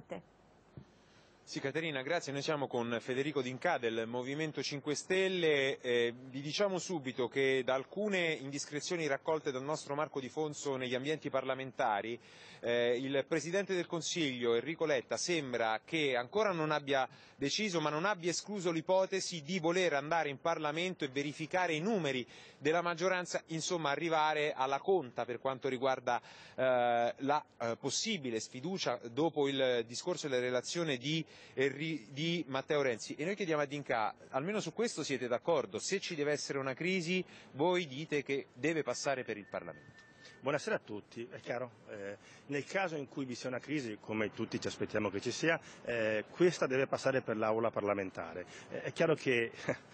importante. Sì, Caterina, grazie. Noi siamo con Federico D'Inca del Movimento 5 Stelle. Vi diciamo subito che da alcune indiscrezioni raccolte dal nostro Marco Di Fonso negli ambienti parlamentari, il Presidente del Consiglio Enrico Letta sembra che ancora non abbia deciso, ma non abbia escluso l'ipotesi di voler andare in Parlamento e verificare i numeri della maggioranza, insomma arrivare alla conta per quanto riguarda la possibile sfiducia dopo il discorso e la relazione di Matteo Renzi. E noi chiediamo a D'Inca, almeno su questo siete d'accordo? Se ci deve essere una crisi, voi dite che deve passare per il Parlamento. Buonasera a tutti, è chiaro, nel caso in cui vi sia una crisi, come tutti ci aspettiamo che ci sia, questa deve passare per l'Aula parlamentare. È chiaro che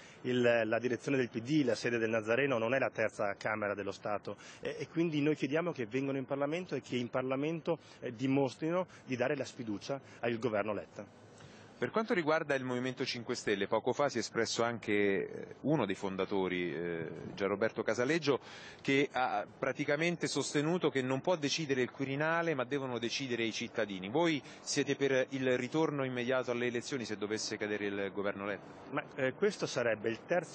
la direzione del PD, la sede del Nazareno, non è la terza Camera dello Stato e quindi noi chiediamo che vengano in Parlamento e che in Parlamento dimostrino di dare la sfiducia al governo Letta. Per quanto riguarda il Movimento 5 Stelle, poco fa si è espresso anche uno dei fondatori, Gianroberto Casaleggio, che ha praticamente sostenuto che non può decidere il Quirinale ma devono decidere i cittadini. Voi siete per il ritorno immediato alle elezioni se dovesse cadere il governo Letta? Questo sarebbe il terzo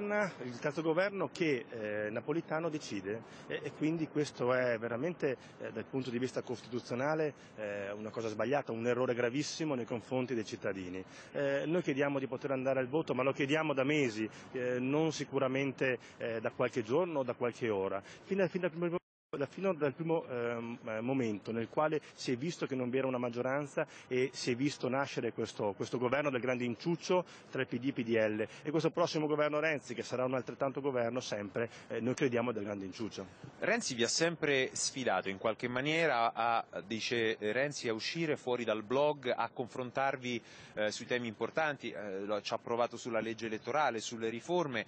governo che Napolitano decide e quindi questo è veramente dal punto di vista costituzionale una cosa sbagliata, un errore gravissimo nei confronti dei cittadini. Noi chiediamo di poter andare al voto, ma lo chiediamo da mesi, non sicuramente da qualche giorno o da qualche ora. Fino dal primo momento nel quale si è visto che non vi era una maggioranza e si è visto nascere questo governo del grande inciuccio tra il PD e PDL e questo prossimo governo Renzi, che sarà un altrettanto governo sempre, noi crediamo del grande inciuccio. Renzi vi ha sempre sfidato in qualche maniera, dice Renzi, a uscire fuori dal blog, a confrontarvi sui temi importanti, ci ha provato sulla legge elettorale, sulle riforme.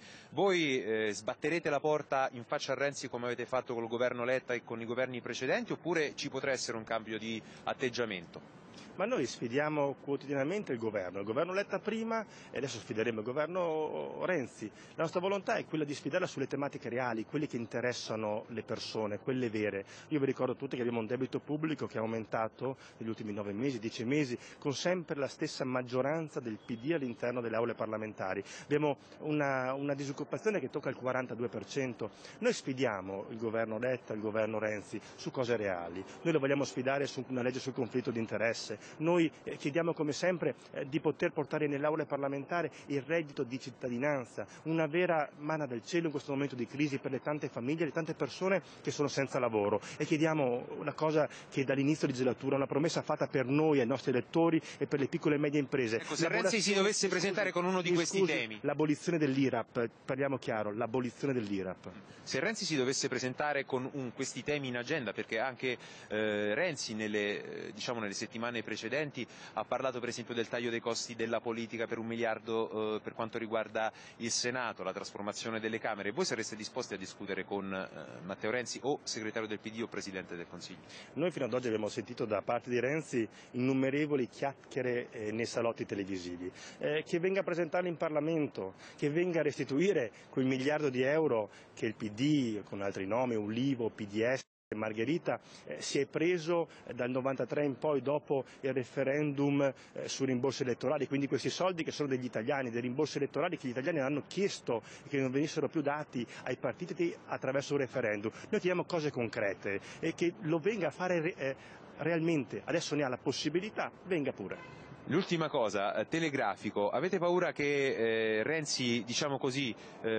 Voi sbatterete la porta in faccia a Renzi come avete fatto col governo Letta e con i governi precedenti, oppure ci potrà essere un cambio di atteggiamento? Ma noi sfidiamo quotidianamente il governo Letta prima e adesso sfideremo il governo Renzi. La nostra volontà è quella di sfidarla sulle tematiche reali, quelle che interessano le persone, quelle vere. Io vi ricordo tutti che abbiamo un debito pubblico che è aumentato negli ultimi 9 mesi, 10 mesi, con sempre la stessa maggioranza del PD all'interno delle aule parlamentari. Abbiamo una disoccupazione che tocca il 42%. Noi sfidiamo il governo Letta, il governo Renzi su cose reali. Noi lo vogliamo sfidare su una legge sul conflitto di interesse. Noi chiediamo come sempre di poter portare nelle aule parlamentari il reddito di cittadinanza, una vera manna del cielo in questo momento di crisi per le tante famiglie, le tante persone che sono senza lavoro e chiediamo una cosa che dall'inizio di legislatura, una promessa fatta per noi, ai nostri elettori e per le piccole e medie imprese. Ecco, se Renzi si dovesse presentare con uno di questi temi. L'abolizione dell'IRAP, parliamo chiaro, l'abolizione dell'IRAP. Se Renzi si dovesse presentare con questi temi in agenda, perché anche Renzi nelle settimane precedenti ha parlato per esempio del taglio dei costi della politica per 1 miliardo per quanto riguarda il Senato, la trasformazione delle Camere, voi sareste disposti a discutere con Matteo Renzi o segretario del PD o Presidente del Consiglio? Noi fino ad oggi abbiamo sentito da parte di Renzi innumerevoli chiacchiere nei salotti televisivi, che venga a presentarli in Parlamento, che venga a restituire quel miliardo di euro che il PD, con altri nomi, Ulivo, PDS, Margherita, si è preso dal 93 in poi dopo il referendum sui rimborsi elettorali, quindi questi soldi che sono degli italiani, dei rimborsi elettorali che gli italiani hanno chiesto e che non venissero più dati ai partiti attraverso un referendum. Noi chiediamo cose concrete e che lo venga a fare realmente, adesso ne ha la possibilità, venga pure. L'ultima cosa, telegrafico, avete paura che Renzi, diciamo così,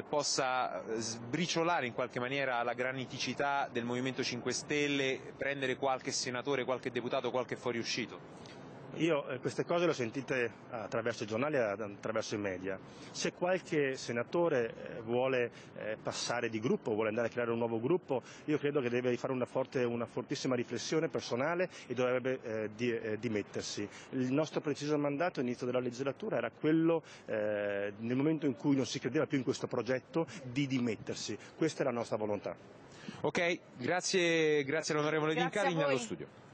possa sbriciolare in qualche maniera la graniticità del Movimento 5 Stelle, prendere qualche senatore, qualche deputato, qualche fuoriuscito? Io queste cose le ho sentite attraverso i giornali e attraverso i media. Se qualche senatore vuole passare di gruppo, vuole andare a creare un nuovo gruppo, io credo che deve fare una fortissima riflessione personale e dovrebbe dimettersi. Il nostro preciso mandato all'inizio della legislatura era quello, nel momento in cui non si credeva più in questo progetto, di dimettersi. Questa è la nostra volontà. Ok, grazie all'onorevole D'Inca, allo studio.